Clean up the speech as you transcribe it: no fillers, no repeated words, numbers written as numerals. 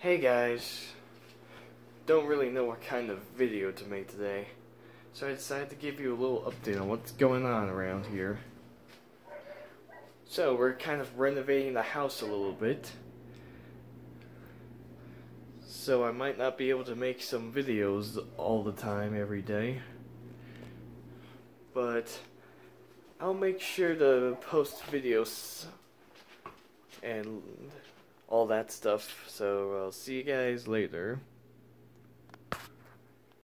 Hey guys, don't really know what kind of video to make today, so I decided to give you a little update on what's going on around here. So we're kind of renovating the house a little bit, so I might not be able to make some videos all the time every day, but I'll make sure to post videos and all that stuff, so I'll see you guys later.